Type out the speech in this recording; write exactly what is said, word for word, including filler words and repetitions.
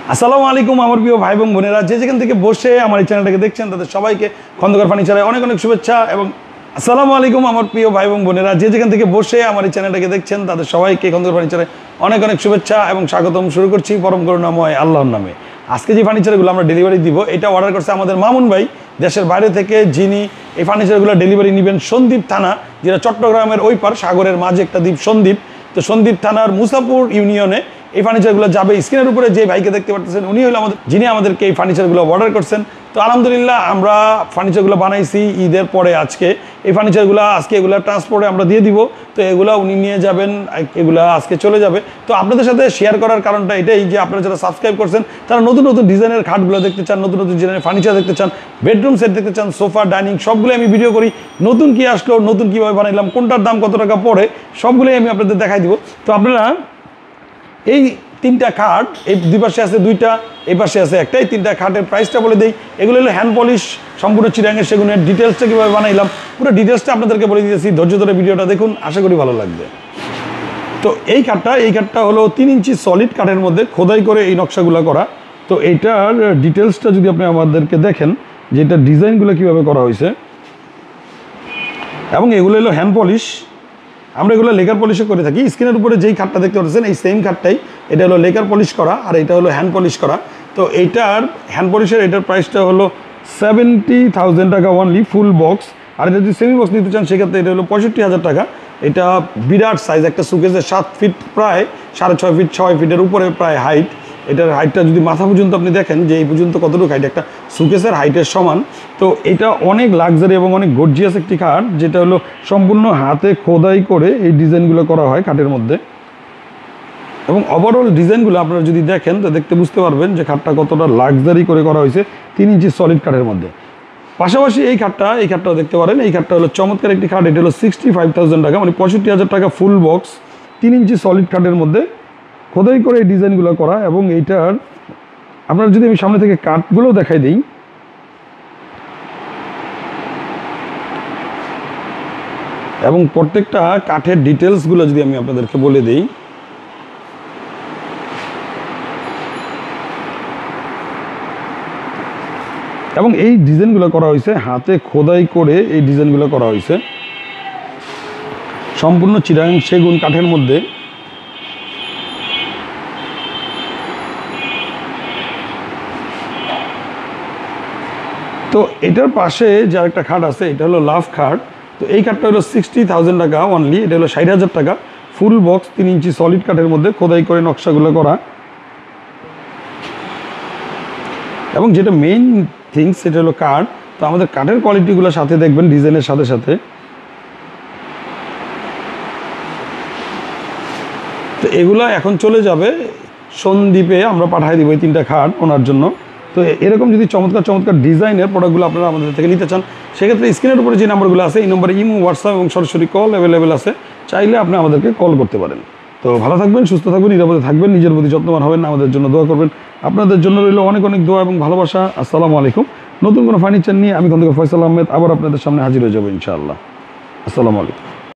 আসসালামু আলাইকুম আমার প্রিয় ভাই এবং বোনেরা, যে যেখান থেকে বসে আমার এই চ্যানেলটাকে দেখছেন তাদের সবাইকে খন্দকার ফার্নিচারে অনেক অনেক শুভেচ্ছা এবং আসসালামু আলাইকুম আমার প্রিয় ভাই এবং বোনেরা, যে যেখান থেকে বসে আমার এই চ্যানেলটাকে দেখছেন তাদের সবাইকে খন্দকার ফার্নিচারে অনেক অনেক শুভেচ্ছা এবং স্বাগতম। শুরু করছি পরম করুণাময় আল্লাহর নামে। আজকে যে ফার্নিচারগুলো আমরা ডেলিভারি দিব, এটা অর্ডার করছে আমাদের মামুন ভাই দেশের বাইরে থেকে, যিনি এই ফার্নিচারগুলো ডেলিভারি নেবেন সন্দ্বীপ থানা, যেটা চট্টগ্রামের ওই পার সাগরের মাঝে একটা দ্বীপ সন্দ্বীপ। তো সন্দ্বীপ থানার মুসাপুর ইউনিয়নে এই ফার্নিচারগুলো যাবে। স্ক্রিনের উপরে যে ভাইকে দেখতে পাচ্ছেন উনি হলো আমাদের, যিনি আমাদেরকে এই ফার্নিচারগুলো অর্ডার করছেন। তো আলহামদুলিল্লাহ আমরা ফার্নিচারগুলো বানাইছি ঈদের পরে। আজকে এই ফার্নিচারগুলো আজকে এগুলো ট্রান্সপোর্টে আমরা দিয়ে দিব। তো এগুলো উনি নিয়ে যাবেন, এগুলো আজকে চলে যাবে। তো আপনাদের সাথে শেয়ার করার কারণটা এটাই যে আপনারা যারা সাবস্ক্রাইব করছেন তারা নতুন নতুন ডিজাইনের খাটগুলো দেখতে চান, নতুন নতুন ডিজাইনের ফার্নিচার দেখতে চান, বেডরুম সেট দেখতে চান, সোফা, ডাইনিং, সবগুলো আমি ভিডিও করি। নতুন কি আসলো, নতুন কীভাবে বানাইলাম, কোনটার দাম কত টাকা পড়ে, সবগুলোই আমি আপনাদের দেখাই দিব। তো আপনারা এই তিনটা খাট, এই দুই পাশে আছে দুইটা, এই পাশে আছে একটা, এই তিনটা খাটের প্রাইসটা বলে দিই। এগুলো হলো হ্যান্ড পলিশ, সম্পূর্ণ চিরাঙের সেগুনের। ডিটেলসটা কীভাবে বানাইলাম পুরো ডিটেলসটা আপনাদেরকে বলে দিয়েছি। ধৈর্য ধরে ভিডিওটা দেখুন, আশা করি ভালো লাগবে। তো এই কাঠটা এই কাঠটা হলো তিন ইঞ্চি সলিড কাঠের মধ্যে খোদাই করে এই নকশাগুলো করা। তো এইটার ডিটেলসটা যদি আপনি আমাদেরকে দেখেন যে এটা ডিজাইনগুলো কীভাবে করা হয়েছে, এবং এগুলো হলো হ্যান্ড পলিশ। আমরা এগুলো লেকার পলিশও করে থাকি। স্ক্রিনের উপরে যেই খাটটা দেখতে পাচ্ছেন এই সেম খাটটাই, এটা হলো লেকার পলিশ করা আর এটা হলো হ্যান্ড পলিশ করা। তো এইটার হ্যান্ড পলিশের এটার প্রাইসটা হলো সেভেন্টি থাউজেন্ড টাকা অনলি ফুল বক্স। আর এটা যদি সেমি বক্স নিতে চান সেক্ষেত্রে এটা হলো পঁয়ষট্টি হাজার টাকা। এটা বিরাট সাইজ, একটা সুকেসের সাত ফিট প্রায় সাড়ে ছয় ফিট ছয় ফিটের উপরে প্রায় হাইট। এটার হাইটটা যদি মাথা পর্যন্ত আপনি দেখেন যে এই পর্যন্ত কতটুকু হাইট, একটা সুকেসের হাইটের সমান। তো এটা অনেক লাক্সারি এবং অনেক গর্জিয়াস একটি খাট, যেটা হলো সম্পূর্ণ হাতে খোদাই করে এই ডিজাইনগুলো করা হয় খাটের মধ্যে। এবং ওভারঅল ডিজাইনগুলো আপনারা যদি দেখেন তো দেখতে বুঝতে পারবেন যে খাটটা কতটা লাক্সারি করে করা হয়েছে তিন ইঞ্চি সলিড কাঠের মধ্যে। পাশাপাশি এই খাটটা এই খাটটাও দেখতে পারেন। এই খাটটা হলো চমৎকার একটি খাট, এটা হলো সিক্সটি ফাইভ থাউজেন্ড টাকা, মানে পঁয়ষট্টি হাজার টাকা ফুল বক্স, তিন ইঞ্চি সলিড কাঠের মধ্যে খোদাই করে এই ডিজাইনগুলো করা। এবং এইটার আপনারা যদি আমি সামনে থেকে কাঠগুলো দেখাই দিই, এবং প্রত্যেকটা কাঠের ডিটেলসগুলো যদি আমি আপনাদেরকে বলে দিই, এবং এই ডিজাইনগুলো করা হয়েছে হাতে খোদাই করে, এই ডিজাইনগুলো করা হয়েছে সম্পূর্ণ চিরাং সেগুন কাঠের মধ্যে। তো এটার পাশে যে আরেকটা খাট আছে, এটা হলো লাভ খাট। তো এই খাটটা হলো সিক্সটি থাউজেন্ড টাকা অনলি, এটা হলো ষাট হাজার টাকা ফুল বক্স, তিন ইঞ্চি সলিড কাঠের মধ্যে খোদাই করে নকশাগুলো করা। এবং যেটা মেইন থিংস সেটা হলো কাঠ। তো আমাদের কাঠের কোয়ালিটিগুলো সাথে দেখবেন ডিজাইনের সাথে সাথে। তো এগুলো এখন চলে যাবে সন্দ্বীপে, আমরা পাঠিয়ে দিব এই তিনটা খাট ওনার জন্য। তো এরকম যদি চমৎকার চমৎকার ডিজাইনের প্রোডাক্টগুলো আপনারা আমাদের থেকে নিতে চান সেক্ষেত্রে স্ক্রিনের উপরে যে নাম্বারগুলো আছে এই নম্বরে ইমো, হোয়াটসঅ্যাপ এবং সরাসরি কল অ্যাভেলেবেল আছে, চাইলে আপনি আমাদেরকে কল করতে পারেন। তো ভালো থাকবেন, সুস্থ থাকবেন, নিরাপদে থাকবেন, নিজের প্রতি যত্নবান হবেন, আমাদের জন্য দোয়া করবেন। আপনাদের জন্য রইল অনেক অনেক দোয়া এবং ভালোবাসা। আসসালামু আলাইকুম। নতুন কোনো ফার্নিচার নিয়ে আমি খন্দকার ফয়সাল আহমেদ আবার আপনাদের সামনে হাজির হয়ে যাবো ইনশাআল্লাহ। আসসালামু আলাইকুম।